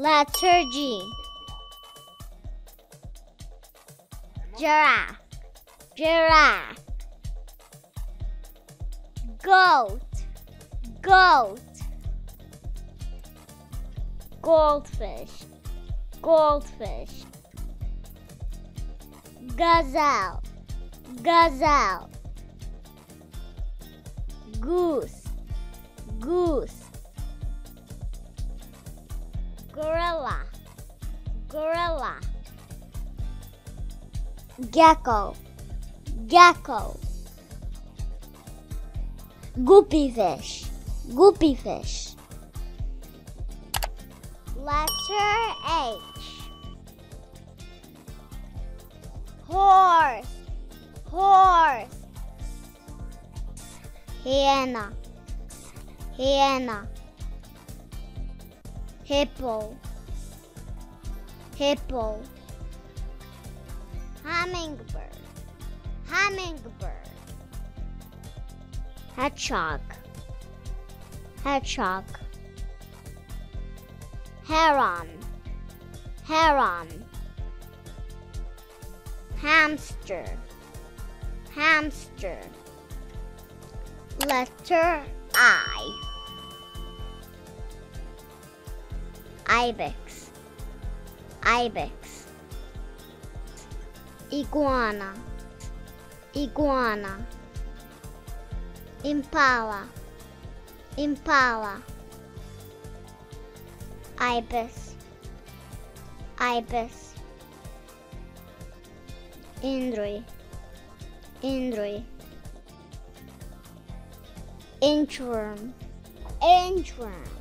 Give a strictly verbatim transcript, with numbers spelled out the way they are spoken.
Letter G. Giraffe, giraffe. Goat, goat. Goldfish, goldfish. Gazelle, gazelle. Goose, goose. Gorilla, gorilla. Gecko, gecko. Guppy fish, guppy fish. Letter H. Horse, horse. Hyena, hyena. Hippo, hippo. Hummingbird, hummingbird. Hedgehog, hedgehog. Heron, heron. Hamster, hamster. Letter I. Ibex, ibex. Iguana, iguana. Impala, impala. Ibis, ibis. Indri, indri. Inchworm, inchworm.